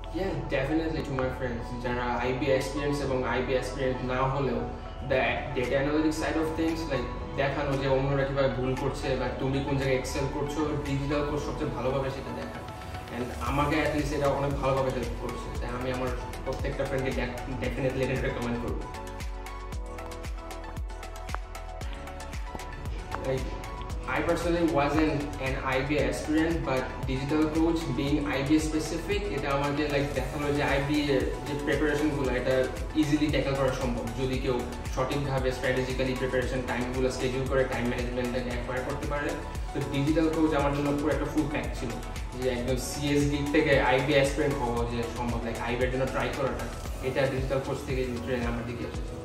Yeah, definitely to my friends যারা IB experience এবং IB experience না হলেও the data analytics side of things like দেখানো যে অন্যরা কিভাবে ভুল করছে বা তুমি কোন জায়গায় এক্সেল করছো ডিজিটাল কোর্স সবচেয়ে ভালোভাবে সেটা দেখা এন্ড আমাকে অ্যাটলিস্ট এটা অনেক ভালোভাবে হেল্প করছে তাই আমি আমার প্রত্যেকটা ফ্রেন্ডকে ডেফিনেটলি এটা রেকমেন্ড করব like I personally wasn't an IB aspirant, but DigitalCoach being IB specific, এটা আমাকে like দেখালো যে IB যে প্রিপারেশন গুলো এটা ইজিলি ট্যাকল করা সম্ভব যদি কেউ সঠিকভাবে স্ট্র্যাটেজিক্যালি প্রিপারেশন টাইমগুলো স্কেডিউল করে টাইম ম্যানেজমেন্টটাকে অ্যাকোয়ার করতে পারে তো DigitalCoach আমার জন্য পুরো একটা ফুল প্যাক ছিল যে একদম সিএস দিক থেকে IB অ্যাসপিরেন্ট হওয়া যে সম্ভব লাইক IB এর জন্য ট্রাই করাটা এটা DigitalCoach থেকে ট্রেন আমার দিকে এসেছে